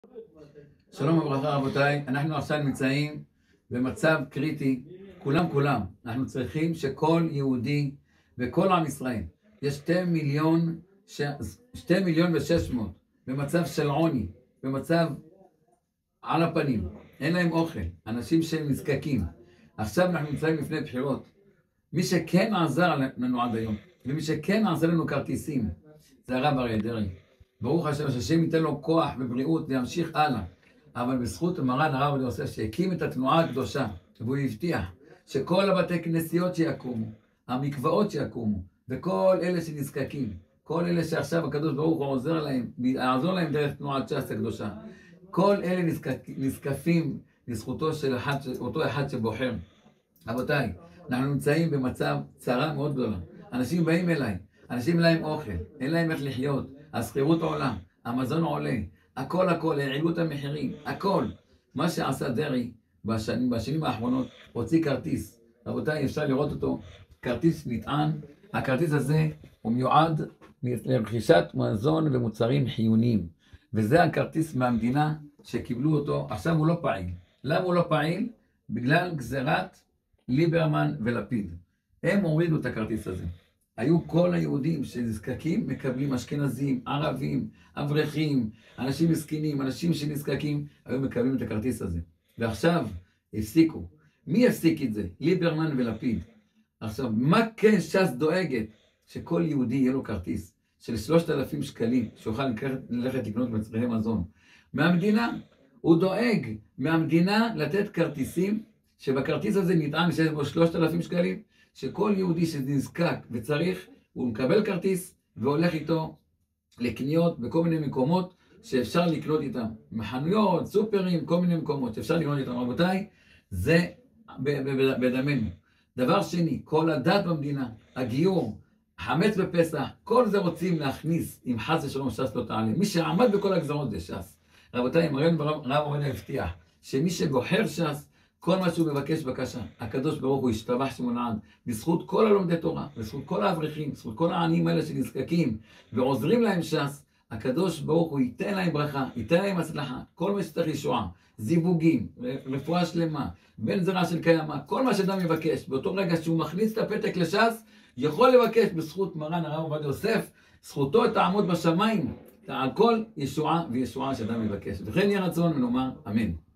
שלום וברכה רבותיי, אנחנו עכשיו נמצאים במצב קריטי, כולם, אנחנו צריכים שכל יהודי וכל עם ישראל, יש 2,600,000 במצב של עוני, במצב על הפנים, אין להם אוכל, אנשים שהם נזקקים. עכשיו אנחנו נמצאים לפני בחירות. מי שכן עזר לנו עד היום, ומי שכן עזר לנו כרטיסים, זה הרב אריה דרעי. ברוך השם, שהשם ייתן לו כוח ובריאות להמשיך הלאה. אבל בזכות מרן הרב עובדיה יוסף שהקים את התנועה הקדושה, והוא הבטיח שכל הבתי כנסיות שיקומו, המקוואות שיקומו, וכל אלה שנזקקים, כל אלה שעכשיו הקדוש ברוך הוא עוזר להם, יעזור להם דרך תנועת ש"ס הקדושה, כל אלה נזקפים לזכותו של אותו אחד שבוחר. רבותיי, אנחנו נמצאים במצב צרה מאוד גדולה. אנשים באים אליי, אנשים אין להם אוכל, אין להם איך לחיות, השכירות עולה, המזון עולה, הכל, העלו את המחירים, הכל. מה שעשה דרעי בשנים האחרונות, הוציא כרטיס. רבותיי, אפשר לראות אותו, כרטיס נטען. הכרטיס הזה הוא מיועד לרכישת מזון ומוצרים חיוניים. וזה הכרטיס מהמדינה שקיבלו אותו, עכשיו הוא לא פעיל. למה הוא לא פעיל? בגלל גזירת ליברמן ולפיד. הם הורידו את הכרטיס הזה. היו כל היהודים שנזקקים, מקבלים אשכנזים, ערבים, אברכים, אנשים מסכנים, אנשים שנזקקים, היו מקבלים את הכרטיס הזה. ועכשיו הפסיקו. מי הפסיק את זה? ליברמן ולפיד. עכשיו, מה כן ש"ס דואגת? שכל יהודי יהיה לו כרטיס של 3,000 שקלים, שיוכל ללכת לקנות מצרכי מזון. מהמדינה, הוא דואג מהמדינה לתת כרטיסים, שבכרטיס הזה נטען שיש בו 3,000 שקלים, שכל יהודי שנזקק וצריך, הוא מקבל כרטיס והולך איתו לקניות בכל מיני מקומות שאפשר לקנות איתם. מחנויות, סופרים, כל מיני מקומות שאפשר לקנות איתם. רבותיי, זה בדמנו. דבר שני, כל הדת במדינה, הגיור, חמץ בפסח, כל זה רוצים להכניס עם חס ושלום ש"ס לא תעלה. מי שעמד בכל הגזרות זה ש"ס. רבותיי, הרב עובדיה הבטיח שמי שבוחר ש"ס, כל מה שהוא מבקש בקשה, הקדוש ברוך הוא ישתבח שמו לעד, בזכות כל הלומדי תורה, בזכות כל האברכים, בזכות כל העניים האלה שנזקקים ועוזרים להם ש"ס, הקדוש ברוך הוא ייתן להם ברכה, ייתן להם הצלחה, כל מה שצריך ישועה, זיווגים, רפואה שלמה, בן זרע של קיימא, כל מה שאדם מבקש, באותו רגע שהוא מכניס את הפתק לש"ס, יכול לבקש בזכות מרן הרב עובדיה יוסף, זכותו תעמוד בשמיים, על כל ישועה וישועה שאדם מבקש. וכן יהיה רצון ונאמר אמן.